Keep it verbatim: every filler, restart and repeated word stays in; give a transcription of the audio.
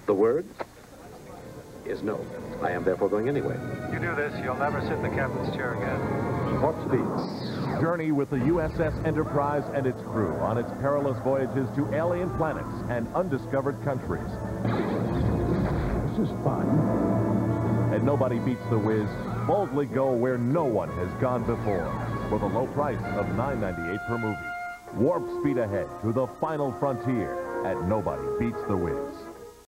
The word is no. I am therefore going anyway. You do this, you'll never sit in the captain's chair again. Warp speed. Journey with the U S S Enterprise and its crew on its perilous voyages to alien planets and undiscovered countries. This is fun. And Nobody Beats the Wiz, boldly go where no one has gone before for the low price of nine ninety-eight per movie. Warp speed ahead to the final frontier at Nobody Beats the Wiz.